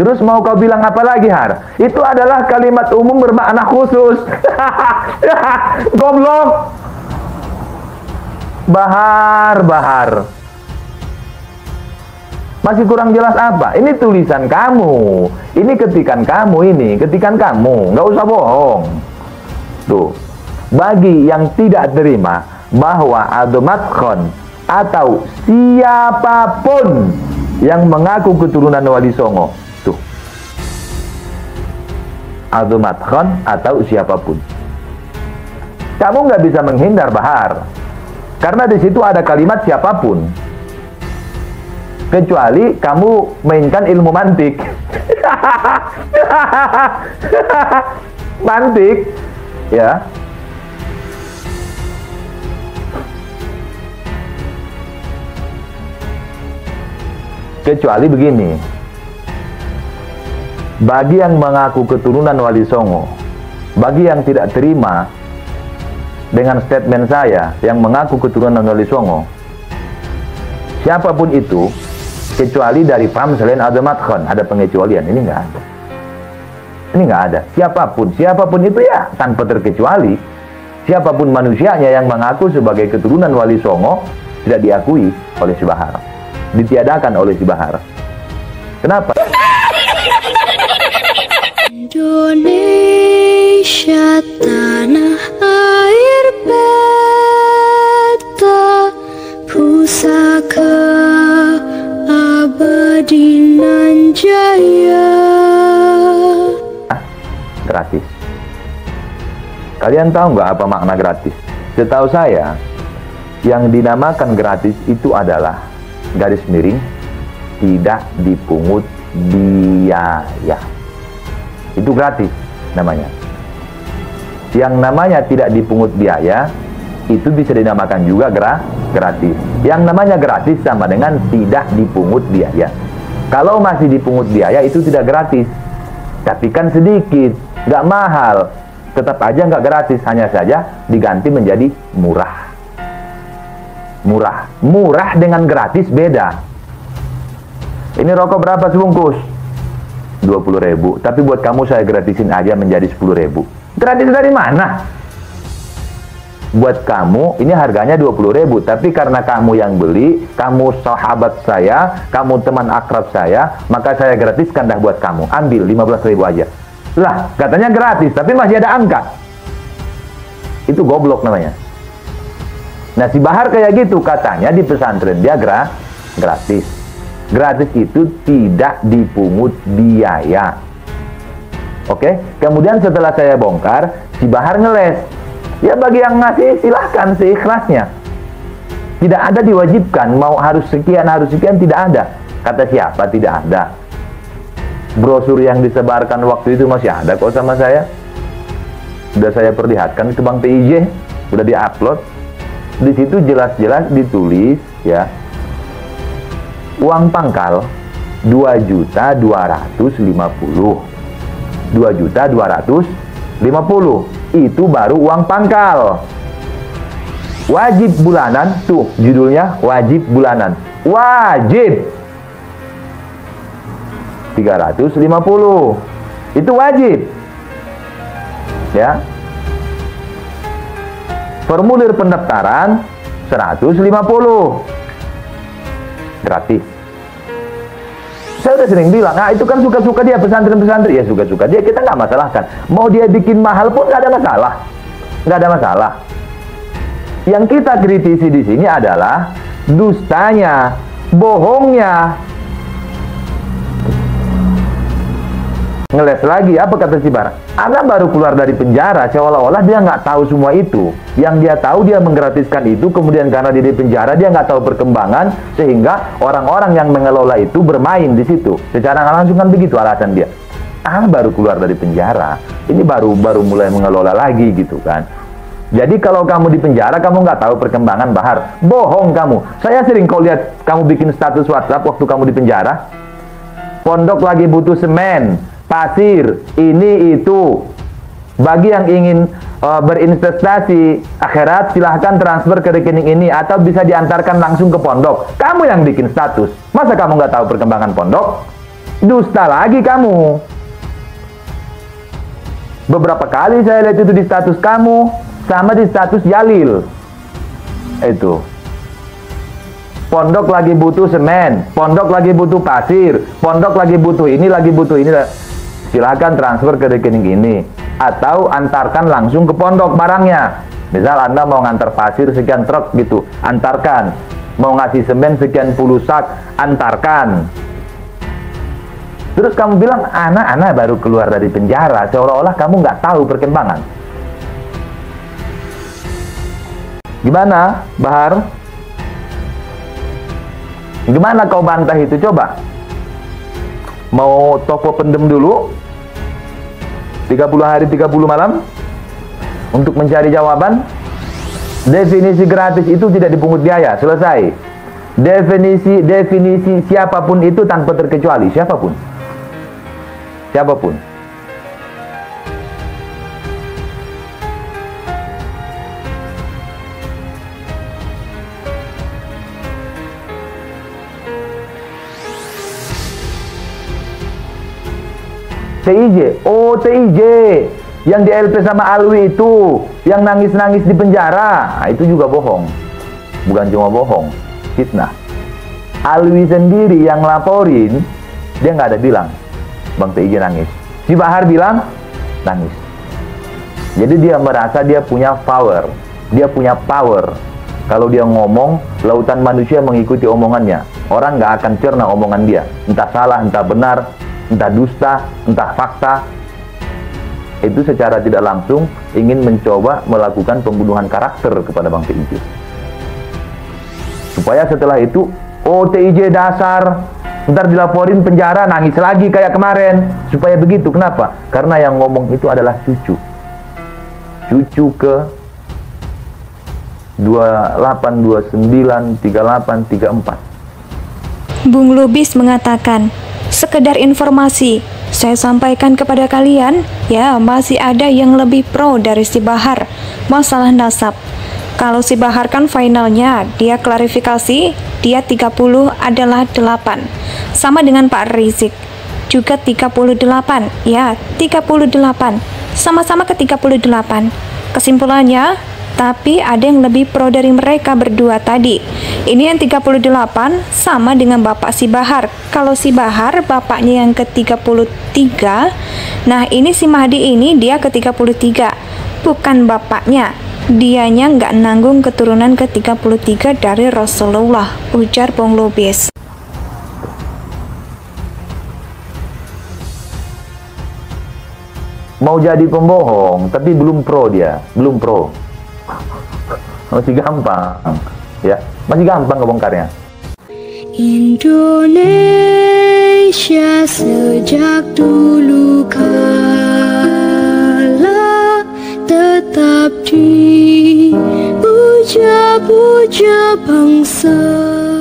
Terus mau kau bilang apa lagi, Har? Itu adalah kalimat umum bermakna khusus. Goblok. Bahar. Masih kurang jelas apa? Ini tulisan kamu. Ini ketikan kamu ini. Ketikan kamu. Nggak usah bohong. Tuh. Bagi yang tidak terima bahwa Adomatkhon atau siapapun yang mengaku keturunan Wali Songo. Tuh. Adomatkhon atau siapapun. Kamu nggak bisa menghindar, Bahar. Karena di situ ada kalimat siapapun. Kecuali kamu mainkan ilmu mantik. Mantik, ya. Kecuali begini. Bagi yang mengaku keturunan Wali Songo, bagi yang tidak terima dengan statement saya yang mengaku keturunan Wali Songo, siapapun itu, kecuali dari paham selain Adomatkhon, ada pengecualian. Ini nggak ada. Ini nggak ada. Siapapun itu ya tanpa terkecuali. Siapapun manusianya yang mengaku sebagai keturunan Wali Songo tidak diakui oleh si Bahar, ditiadakan oleh si Bahar. Kenapa? Indonesia tanah air beta, pusaka abadi nan jaya. Gratis. Kalian tahu nggak apa makna gratis? Setahu saya, yang dinamakan gratis itu adalah garis miring tidak dipungut biaya. Itu gratis namanya. Yang namanya tidak dipungut biaya itu bisa dinamakan juga gratis. Yang namanya gratis sama dengan tidak dipungut biaya. Kalau masih dipungut biaya itu tidak gratis. Tapi kan sedikit, nggak mahal. Tetap aja nggak gratis, hanya saja diganti menjadi murah. Murah dengan gratis beda. Ini rokok berapa sebungkus? 20.000. Tapi buat kamu saya gratisin aja menjadi 10.000. Gratis dari mana? Buat kamu ini harganya 20.000, tapi karena kamu yang beli, kamu sahabat saya, kamu teman akrab saya, maka saya gratiskan dah buat kamu. Ambil 15.000 aja. Lah, katanya gratis, tapi masih ada angka. Itu goblok namanya. Nah, si Bahar kayak gitu, katanya di pesantren dia gratis. Gratis itu tidak dipungut biaya. Oke? Kemudian setelah saya bongkar, si Bahar ngeles. Ya bagi yang ngasih silahkan seikhlasnya. Tidak ada diwajibkan, mau harus sekian, tidak ada. Kata siapa? Tidak ada. Brosur yang disebarkan waktu itu masih ada kok sama saya. Sudah saya perlihatkan ke Bang TIJ, sudah diupload. Di situ jelas-jelas ditulis ya. Uang pangkal 2.250.000. 2.250.000 itu baru uang pangkal. Wajib bulanan, tuh judulnya wajib bulanan. Wajib 350. Itu wajib. Ya. Formulir pendaftaran 150. Gratis. Saya udah sering bilang, nah itu kan suka-suka dia pesantren-pesantren. Ya suka-suka dia, kita nggak masalahkan. Mau dia bikin mahal pun nggak ada masalah. Nggak ada masalah. Yang kita kritisi di sini adalah dustanya, bohongnya. Ngeles lagi, apa kata si Bahar? Ana baru keluar dari penjara, seolah-olah dia nggak tahu semua itu. Yang dia tahu, dia menggratiskan itu, kemudian karena dia di penjara, dia nggak tahu perkembangan, sehingga orang-orang yang mengelola itu bermain di situ. Secara nggak langsung kan begitu alasan dia. Ana baru keluar dari penjara, ini baru mulai mengelola lagi gitu kan. Jadi kalau kamu di penjara, kamu nggak tahu perkembangan Bahar. Bohong kamu. Saya sering kau lihat kamu bikin status WhatsApp waktu kamu di penjara. Pondok lagi butuh semen, pasir, ini itu. Bagi yang ingin berinvestasi akhirat, silahkan transfer ke rekening ini atau bisa diantarkan langsung ke pondok. Kamu yang bikin status. Masa kamu nggak tahu perkembangan pondok? Dusta lagi kamu. Beberapa kali saya lihat itu di status kamu sama di status Jalil. Itu. Pondok lagi butuh semen, pondok lagi butuh pasir, pondok lagi butuh ini, lagi butuh ini. Silakan transfer ke rekening ini. Atau antarkan langsung ke pondok barangnya. Misal Anda mau ngantar pasir sekian truk gitu, antarkan. Mau ngasih semen sekian puluh sak, antarkan. Terus kamu bilang, anak-anak baru keluar dari penjara, seolah-olah kamu nggak tahu perkembangan. Gimana, Bahar? Gimana kau bantah itu? Coba. Mau toko pendem dulu 30 hari 30 malam untuk mencari jawaban. Definisi gratis itu tidak dipungut biaya. Selesai. Definisi siapapun itu tanpa terkecuali. Siapapun. TIJ, oh TIJ yang di LP sama Alwi itu, yang nangis-nangis di penjara, nah, itu juga bohong. Bukan cuma bohong, fitnah. Alwi sendiri yang laporin, dia nggak ada bilang Bang TIJ nangis. Si Bahar bilang nangis. Jadi dia merasa dia punya power. Dia punya power. Kalau dia ngomong, lautan manusia mengikuti omongannya. Orang nggak akan cerna omongan dia. Entah salah, entah benar, entah dusta, entah fakta. Itu secara tidak langsung ingin mencoba melakukan pembunuhan karakter kepada Bang TIJ. Supaya setelah itu, oh TIJ dasar, ntar dilaporin penjara, nangis lagi kayak kemarin. Supaya begitu, kenapa? Karena yang ngomong itu adalah cucu. Cucu ke 28, 29, 38, 34. Bung Lubis mengatakan, sekedar informasi, saya sampaikan kepada kalian, ya masih ada yang lebih pro dari si Bahar, masalah nasab. Kalau si Bahar kan finalnya, dia klarifikasi, dia 30 adalah 8. Sama dengan Pak Rizik, juga 38, ya 38, sama-sama ke 38. Kesimpulannya, tapi ada yang lebih pro dari mereka berdua tadi. Ini yang 38 sama dengan bapak si Bahar. Kalau si Bahar bapaknya yang ke-33, nah ini si Mahdi ini dia ke-33, bukan bapaknya. Dianya nggak nanggung keturunan ke-33 dari Rasulullah, ujar Bung Lubis. Mau jadi pembohong, tapi belum pro dia, belum pro. Masih gampang, ya, masih gampang ngebongkarnya. Indonesia sejak dulu kala tetap dipuja-puja bangsa.